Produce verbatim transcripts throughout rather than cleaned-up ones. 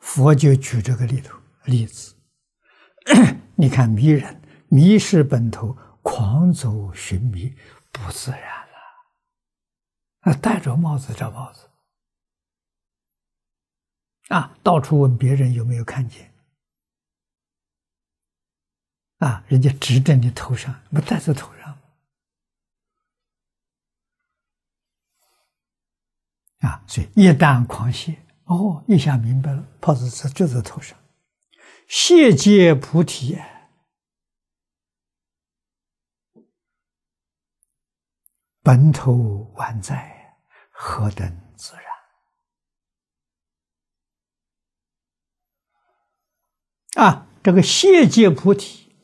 佛就举这个例头例子，你看迷人，迷失本头，狂走寻觅，不自然了。啊，戴着帽子找帽子，啊，到处问别人有没有看见，啊，人家指着你头上，不戴在头上吗？啊，所以一旦狂谢。哦，一下明白了，泡子在就在头上，谢皆菩提也，本头宛在，何等自然啊！这个谢皆菩提，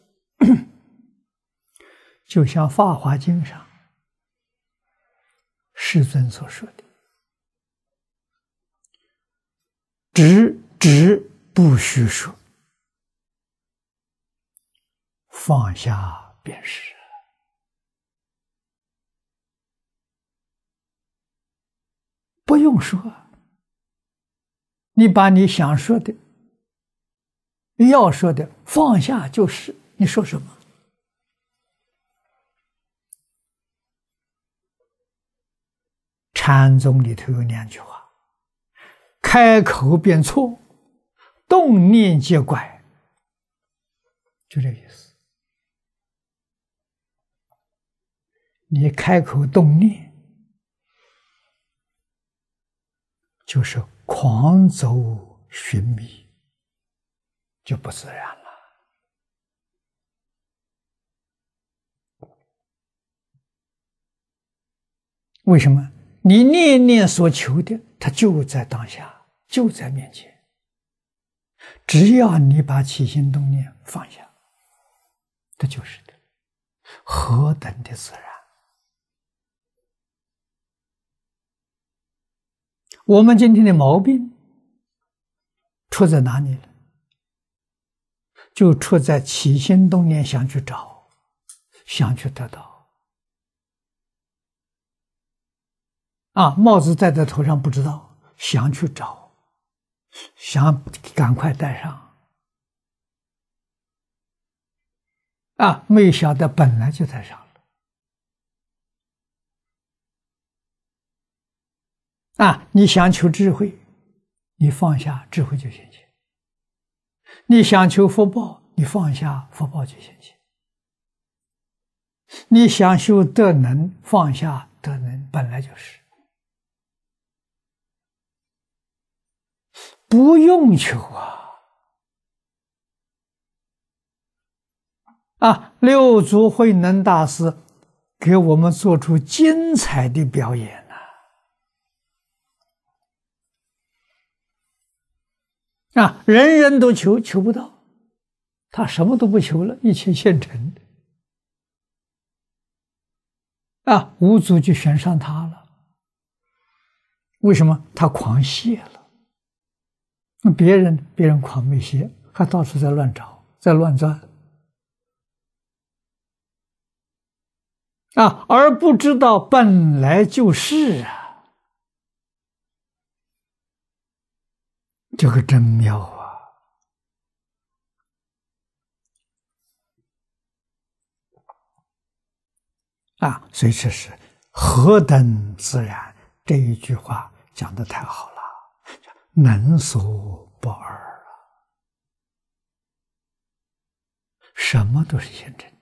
就像《法华经》上世尊所说的。直直不虚说，放下便是。不用说，你把你想说的、要说的放下就是。你说什么？禅宗里头有两句话。开口便错，动念皆怪，就这个意思。你开口动念，就是狂走寻觅，就不自然了。为什么？你念念所求的，它就在当下，就在面前。只要你把起心动念放下，这就是的，何等的自然！我们今天的毛病出在哪里了？就出在起心动念想去找，想去得到。啊，帽子戴在头上不知道，想去找，想赶快戴上。啊，没晓得本来就戴上了。啊，你想求智慧，你放下智慧就现前；你想求福报，你放下福报就现前；你想修德能，放下德能，本来就是。不用求啊！啊，六祖慧能大师给我们做出精彩的表演呐！啊，人人都求，求不到，他什么都不求了，一切现成的。啊，五祖就选上他了。为什么？他狂谢了。那别人别人狂没歇，还到处在乱找，在乱钻啊，而不知道本来就是啊，这个真妙啊！啊，所以这是何等自然，这一句话讲得太好了。能所不二啊，什么都是现成的。